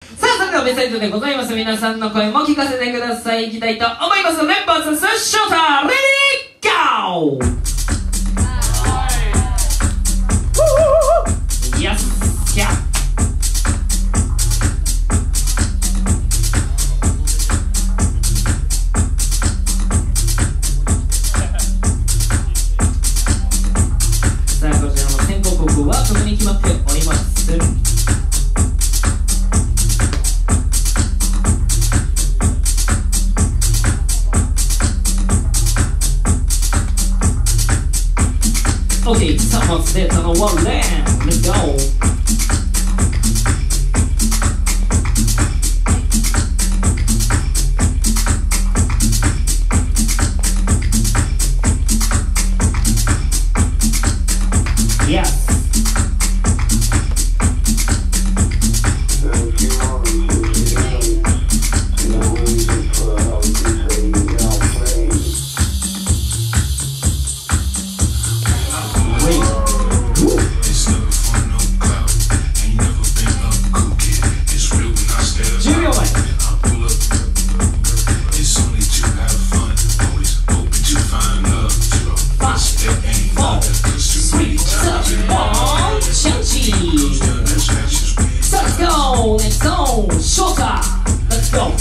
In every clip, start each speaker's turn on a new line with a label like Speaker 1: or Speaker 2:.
Speaker 1: さあ、それではベスト8でございます。皆さんの声も聞かせてください。いきたいと思います。レンバースショータレディーゴー。Yes, yeah. さあ、こちらの先行曲は特に決まっております。Okay, someone's dead on the one land. Let's go. Yeah. Let's go, let's go, Shota, let's go.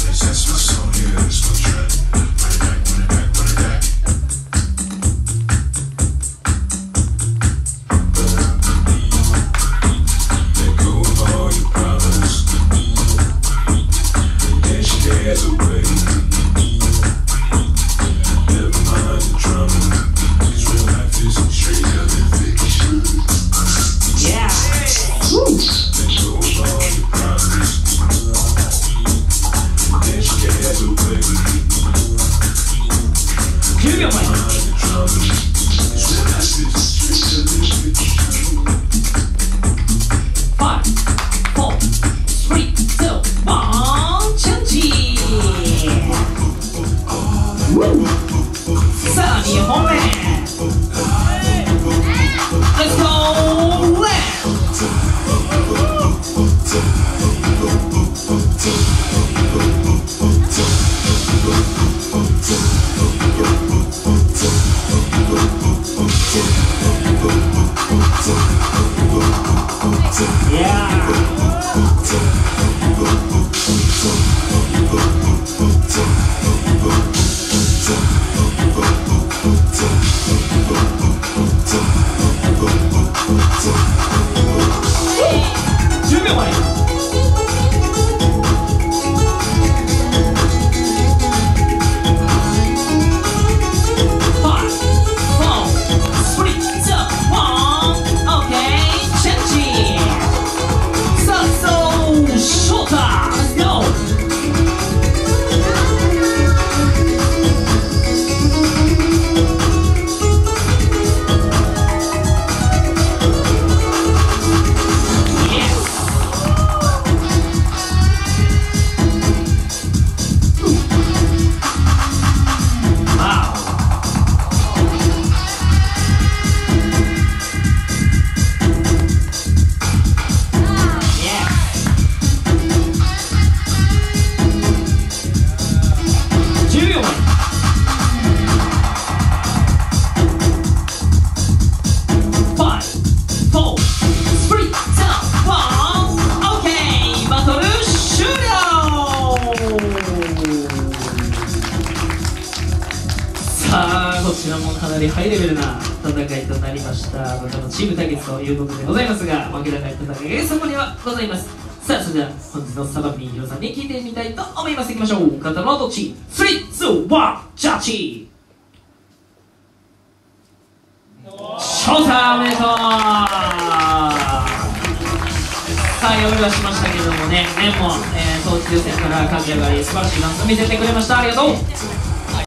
Speaker 1: Let's go, LEN!こちらもかなりハイレベルな戦いとなりました。こちらもチーム対決ということでございますが、負けられない戦いがそこにはございます。さあ、それでは本日のサバミニヒロさんに聞いてみたいと思います。いきましょう。勝ったのはどっち？ 3、2、1、ジャッジ！ショータおめでとう。さあ、読みはしましたけどもね、レンも、当日予選から駆け上がり素晴らしいダンスを見せてくれました。ありがとう。